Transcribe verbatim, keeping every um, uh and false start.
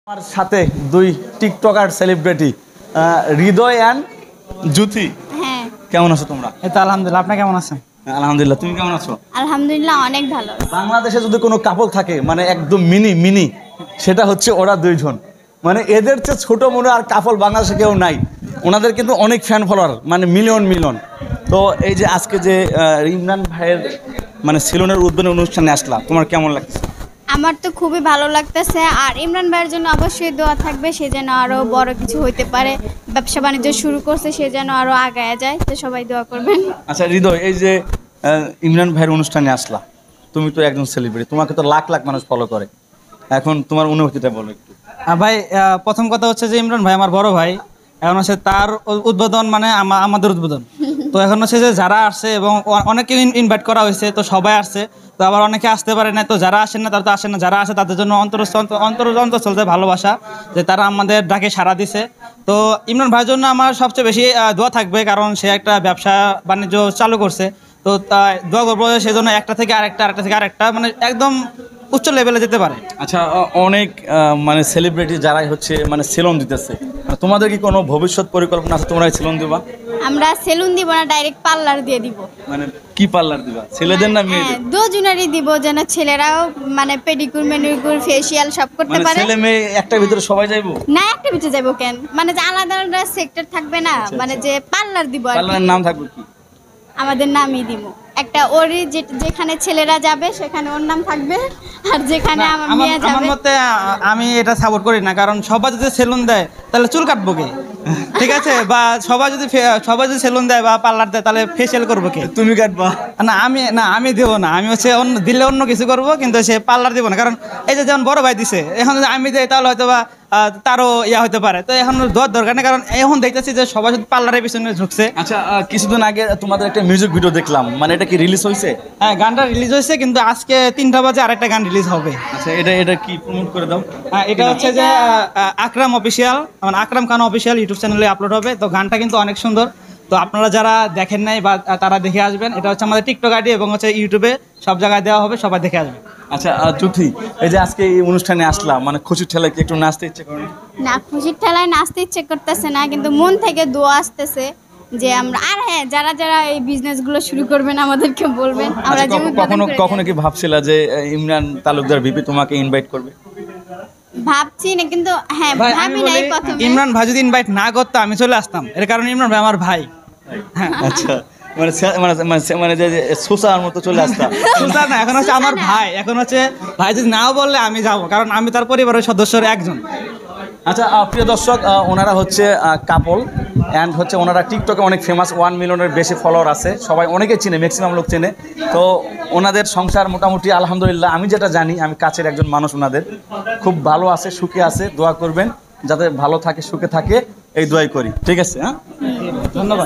আমার সাথে দুই TikToker celebrity Hridoy and Jyoti. হ্যাঁ, কেমন আছো তোমরা? এই তো আলহামদুলিল্লাহ, আপনি কেমন আছেন? আলহামদুলিল্লাহ, তুমি কেমন আছো? আলহামদুলিল্লাহ অনেক ভালো। বাংলাদেশে যদি কোনো কাপল থাকে মানে একদম মিনি মিনি, সেটা হচ্ছে ওরা দুইজন। মানে এদের চেয়ে ছোট মনে আর কাপল বাংলাদেশে কেউ নাই। ওনাদের কিন্তু অনেক ফ্যান ফলোয়ার, মানে মিলিয়ন মিলিয়ন। তো এই যে আজকে যে ইমরান ভাইয়ের মানে সেলুনের উদ্বোধনী অনুষ্ঠানে আসলাম, তোমার কেমন লাগছে? আমার তো খুবই ভালো লাগতেছে। আর ইমরান ভাইয়ের জন্য অবশ্যই দোয়া থাকবে, সে যেন আরো বড় কিছু হইতে পারে, ব্যবসা বাণিজ্য শুরু করছে, সে যেন আরো আগায় যায়। তো সবাই দোয়া করবেন। আচ্ছা হৃদয়, এই যে ইমরান ভাইয়ের অনুষ্ঠানে আসলা, তুমি তো একজন সেলিব্রিটি, তোমাকে তো লাখ লাখ মানুষ ফলো করে, এখন তোমার অনুভূতিটা বলো একটু। আহ, ভাই আহ, প্রথম কথা হচ্ছে যে ইমরান ভাই আমার বড় ভাই, এখন হচ্ছে তার উ- উদ্বোধন মানে আমা- আমাদের উদ্বোধন। তো এখন হচ্ছে যে যারা আসছে এবং অ- অনেকে ইনভাইট করা হয়েছে, তো সবাই আসছে, তো আবার অনেকে আসতে পারে না, তো যারা আসেন না তারা তো আসেন না, যারা আসে তাদের জন্য অন্তর অন্তর অন্তর চলতে ভালোবাসা যে তারা আমাদের ডাকে সাড়া দিছে। তো ইমরান ভাইয়ের জন্য আমার সবচেয়ে বেশি আহ, দোয়া থাকবে, কারণ সে একটা ব্যবসা বাণিজ্য চালু করছে। তো তাই দোয়া করবো সেজন্য একটা থেকে আরেকটা আরেকটা থেকে আরেকটা মানে একদম উচ্চ লেভেলে যেতে পারে। আচ্ছা, অ- অনেক আহ, মানে সেলিব্রিটি যারাই হচ্ছে মানে সেলুন দিতেছে, তোমাদের কি কোনো ভবিষ্যৎ পরিকল্পনা আছে তোমরা সেলুন দিবা? আমরা সেলুন দিব না, ডাইরেক্ট পার্লার দিয়ে দিব। মানে কি পার্লার দিবা, ছেলেদের না হ্যাঁ, মেয়েদের? দুজনেরই দিব, যেন ছেলেরাও মানে পেডিকিউর ম্যানিকিউর ফেসিয়াল সব করতে মানে পারে। ছেলে মেয়ে একটা ভিতরে সবাই যাইবো? না, একটা বিচে যাবো কেন, মানে যে আলাদা আলাদা সেক্টর থাকবে না, মানে যে পার্লার দিব আর কি। পার্লারের নাম থাকবে কি? আমাদের নামই দিব একটা, ওরই যে যেখানে ছেলেরা যাবে সেখানে ওর নাম থাকবে, আর যেখানে না, আমার আমার মেয়ে আমার যাবে। মতে আ- আমি এটা সাপোর্ট করি না, কারণ সবাই যদি সেলুন দেয় তাহলে চুল কাটবো কে? ঠিক আছে, বা সবাই যদি ফে- সবাই যদি সেলুন দেয় বা পার্লার দেয় তাহলে ফেসিয়াল করবো কে? তুমি কাটবা? না আমি না আমি দেবো না, আমি হচ্ছে অন্য দিলে অন্য কিছু করবো, কিন্তু সে পার্লার দিব না। কারণ এই যে যেমন বড় ভাই দিছে, এখন যদি আমি দেই তাহলে হয়তো বা আহ, তারও ইয়া হতে পারে। তো এখন দেওয়ার দরকার নেই, কারণ এখন দেখতেছি যে সবাই শুধু পার্লারের পিছনে ঝুঁকছে। আচ্ছা, আহ, কিছুদিন আগে তোমাদের একটা মিউজিক ভিডিও দেখলাম, মানে এটা কি রিলিজ হয়েছে? হ্যাঁ, গানটা রিলিজ হয়েছে, কিন্তু আজকে তিনটা বাজে আরেকটা গান রিলিজ হবে। আচ্ছা, এটা এটা কি প্রমোট করে দাও। হ্যাঁ, এটা হচ্ছে যে আহ, আকরাম অফিসিয়াল, মানে আকরাম খান অফিসিয়াল ইউটিউব চ্যানেলে আপলোড হবে। তো গানটা কিন্তু অনেক সুন্দর, তো আপনারা যারা দেখেন নাই বা তারা দেখে আসবেন। এটা হচ্ছে আমাদের টিকটক আইডি এবং হচ্ছে ইউটিউবে সব জায়গায় দেওয়া হবে, সবাই দেখে আসবেন। আচ্ছা আহ, জ্যোতি, এই যে আজকে এই অনুষ্ঠানে আসলাম, মানে খুশির ঠেলায় কি একটু নাচতে ইচ্ছে করে? না, খুশির ঠেলায় নাচতে ইচ্ছে করতেছে না, কিন্তু মন থেকে দোয়া আসতেছে যে আমরা, আর হ্যাঁ, যারা যারা এই বিজনেস গুলো শুরু করবেন আমাদেরকে বলবেন, আমরা আচ্ছা, যে কখ- উদ্বোধন কখনো করে কখনো কি ভাবছিলা যে আহ, ইমরান তালুকদার ভিপি তোমাকে ইনভাইট করবে? দিই। ভাবছি না, কিন্তু হ্যাঁ ভাই, আমি ভাবি নাই বলি, প্রথমে। ইমরান ভাই যদি ইনভাইট না করতো আমি চলে আসতাম, এর কারণ ইমরান ভাই আমার ভাই। হ্যাঁ, আচ্ছা, মানে সে- মানে মানে- মানে যে যে সোসার মতো চলে আসতাম। সুলতান না, এখন হচ্ছে আমার ভাই, এখন হচ্ছে ভাই যদি নাও বললে আমি যাব, কারণ আমি তার পরিবারের সদস্যের একজন। আচ্ছা আহ, প্রিয় দর্শক, আহ, ওনারা হচ্ছে কাপল অ্যান্ড হচ্ছে ওনারা টিকটকে অনেক ফেমাস, ওয়ান মিলিয়নের বেশি ফলোয়ার আছে, সবাই অনেকে চিনে, ম্যাক্সিমাম লোক চেনে। তো ওনাদের সংসার মোটামুটি আলহামদুলিল্লাহ, আমি যেটা জানি, আমি কাছের একজন মানুষ, ওনাদের খুব ভালো আছে, সুখে আছে। দোয়া করবেন যাতে ভালো থাকে, সুখে থাকে, এই দোয়াই করি। ঠিক আছে, হ্যাঁ, ধন্যবাদ।